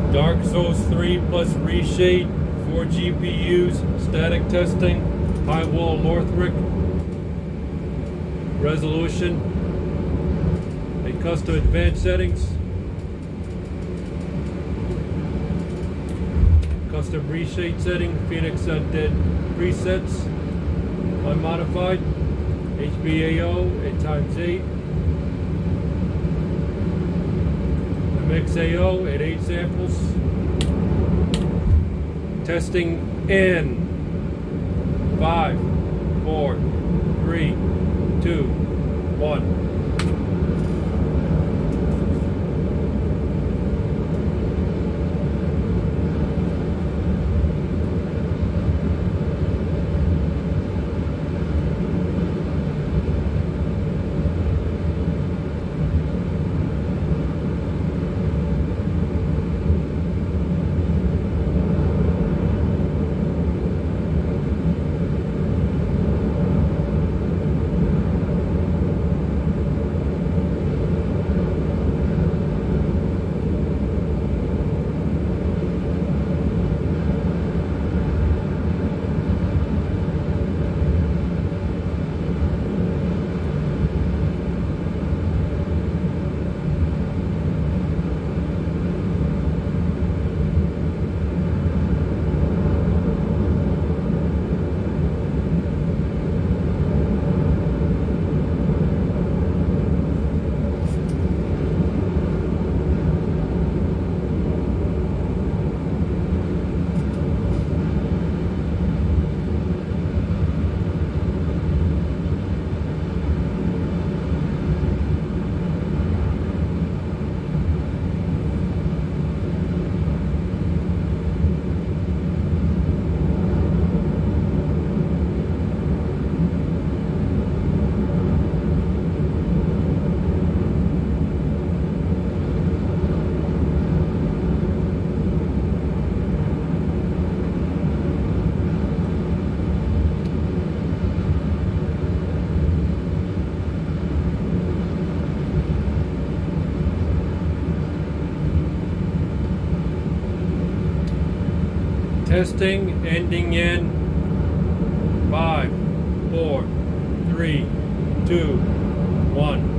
Dark Souls 3 plus Reshade, 4 GPUs, static testing, high wall Northrop, resolution, a custom advanced settings, custom Reshade setting, Phoenix Undead presets, unmodified, HBAO at ×8, MXAO at 8 samples. Testing in 5, 4, 3, 2, 1. Testing ending in 5, 4, 3, 2, 1.